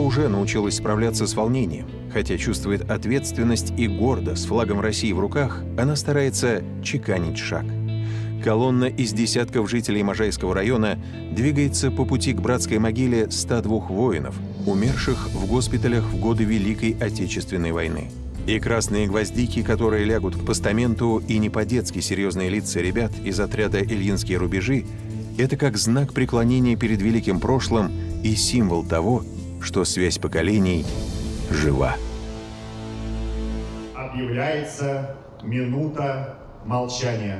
уже научилась справляться с волнением. Хотя чувствует ответственность и гордо, с флагом России в руках, она старается чеканить шаг. Колонна из десятков жителей Можайского района двигается по пути к братской могиле 102 воинов, умерших в госпиталях в годы Великой Отечественной войны. И красные гвоздики, которые лягут к постаменту, и не по-детски серьезные лица ребят из отряда «Ильинские рубежи» — это как знак преклонения перед великим прошлым и символ того, что связь поколений жива. Объявляется минута молчания.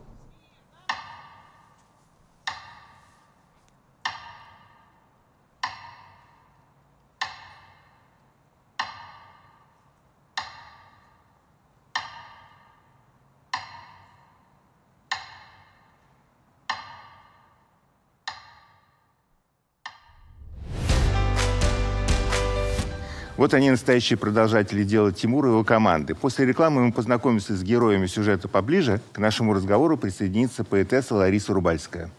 Вот они, настоящие продолжатели дела Тимура и его команды. После рекламы мы познакомимся с героями сюжета поближе. К нашему разговору присоединится поэтесса Лариса Рубальская.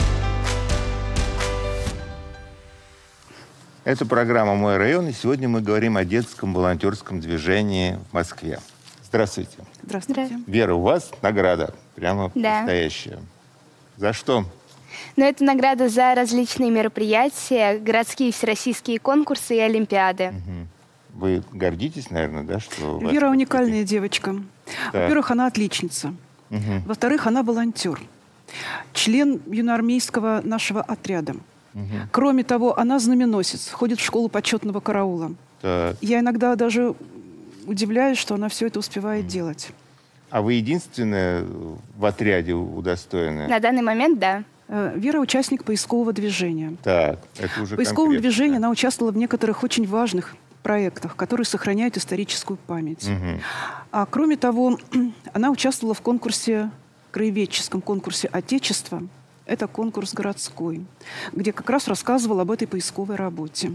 Это программа «Мой район», и сегодня мы говорим о детском волонтерском движении в Москве. Здравствуйте. Здравствуйте. Вера, у вас награда, прямо настоящая. За что? Ну, это награда за различные мероприятия, городские всероссийские конкурсы и олимпиады. Вы гордитесь, наверное, да? Что Вера уникальная девочка. Во-первых, она отличница. Во-вторых, она волонтер. Член юноармейского нашего отряда. Кроме того, она знаменосец, ходит в школу почетного караула. Я иногда даже удивляюсь, что она все это успевает делать. А вы единственная в отряде удостоенная? На данный момент, да. Вера участник поискового движения. Так, это уже в поисковом движении она участвовала в некоторых очень важных проектах, которые сохраняют историческую память. А кроме того, она участвовала в конкурсе, краеведческом конкурсе Отечества. Это конкурс городской, где как раз рассказывала об этой поисковой работе.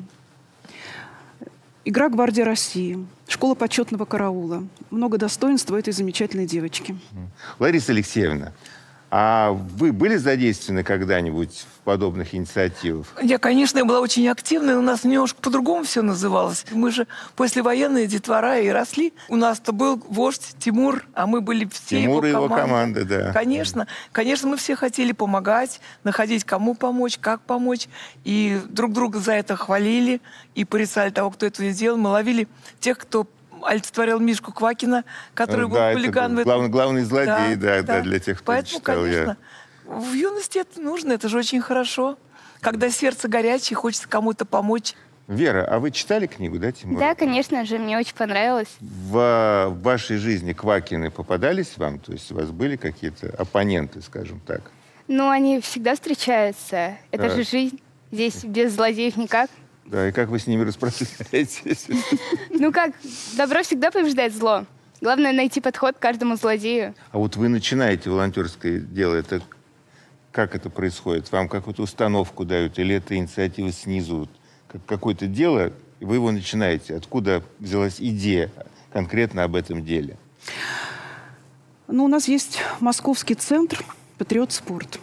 Игра «Гвардия России», школа почетного караула. Много достоинств у этой замечательной девочки. Лариса Алексеевна, а вы были задействованы когда-нибудь в подобных инициативах? Я, конечно, была очень активной, у нас немножко по-другому все называлось. Мы же послевоенные детвора и росли. У нас-то был вождь Тимур, а мы были все Тимур и его команды. да. Конечно. Конечно, мы все хотели помогать, находить, кому помочь, как помочь. И друг друга за это хвалили и порицали того, кто это сделал. Мы ловили тех, кто олицетворял Мишку Квакина, который был хулиган. Главный злодей, да, для тех, кто Поэтому, читал. конечно, в юности это нужно, это же очень хорошо. Когда сердце горячее, хочется кому-то помочь. Вера, а вы читали книгу, да, Тимур? Да, конечно же, мне очень понравилось. В вашей жизни Квакины попадались вам? То есть у вас были какие-то оппоненты, скажем так? Ну, они всегда встречаются. Это же жизнь. Здесь без злодеев никак. Да, и как вы с ними расправляетесь? Ну как, добро всегда побеждает зло. Главное найти подход к каждому злодею. А вот вы начинаете волонтерское дело, это как это происходит? Вам какую-то установку дают или это инициатива снизу? Как какое-то дело, и вы его начинаете. Откуда взялась идея конкретно об этом деле? Ну, у нас есть московский центр «Патриот Спорт».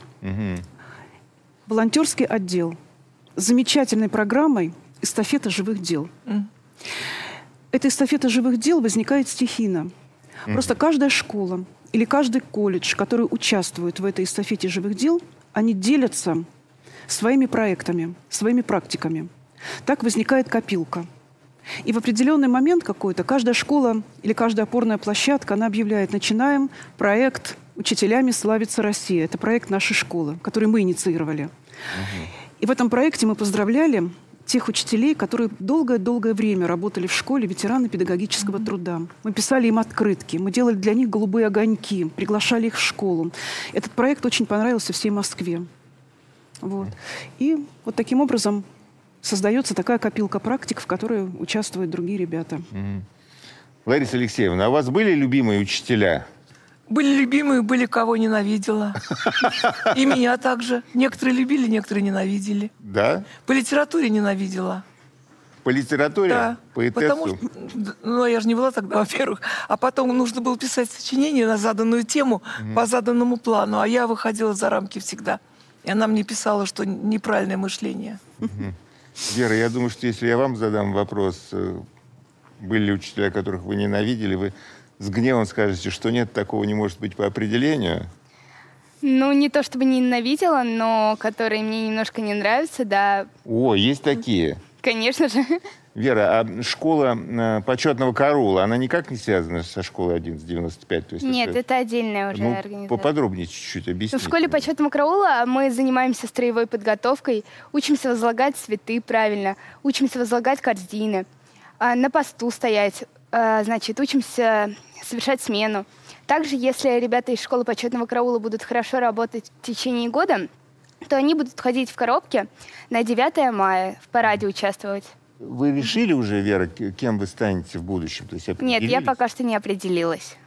Волонтерский отдел с замечательной программой «Эстафета живых дел». Эта эстафета живых дел возникает стихийно. Просто каждая школа или каждый колледж, который участвует в этой эстафете живых дел, они делятся своими проектами, своими практиками. Так возникает копилка. И в определенный момент какой-то каждая школа или каждая опорная площадка, она объявляет: начинаем проект «Учителями славится Россия». Это проект нашей школы, который мы инициировали. И в этом проекте мы поздравляли тех учителей, которые долгое-долгое время работали в школе, ветераны педагогического труда. Мы писали им открытки, мы делали для них голубые огоньки, приглашали их в школу. Этот проект очень понравился всей Москве. Вот. И вот таким образом создается такая копилка практик, в которой участвуют другие ребята. Лариса Алексеевна, а у вас были любимые учителя? Были любимые, были кого ненавидела. И меня также. Некоторые любили, некоторые ненавидели. Да? По литературе ненавидела. По литературе? Да. Поэтессу? Потому что, ну, я же не была тогда, во-первых. А потом нужно было писать сочинение на заданную тему, по заданному плану. А я выходила за рамки всегда. И она мне писала, что неправильное мышление. Вера, я думаю, что если я вам задам вопрос, были ли учителя, которых вы ненавидели, вы с гневом скажете, что нет, такого не может быть по определению. Ну, не то чтобы ненавидела, но которые мне немножко не нравятся, да, О, есть такие. конечно же. Вера, а школа почетного караула, она никак не связана со школой 1195? То есть Нет, это отдельная уже ну, организация. поподробнее чуть-чуть объясните. В школе почетного караула мы занимаемся строевой подготовкой, учимся возлагать цветы правильно, учимся возлагать корзины, на посту стоять, значит, учимся совершать смену. Также, если ребята из школы почетного караула будут хорошо работать в течение года, то они будут ходить в коробке на 9 мая, в параде участвовать. Вы решили уже, Вера, кем вы станете в будущем? То есть Нет, я определились? пока что не определилась.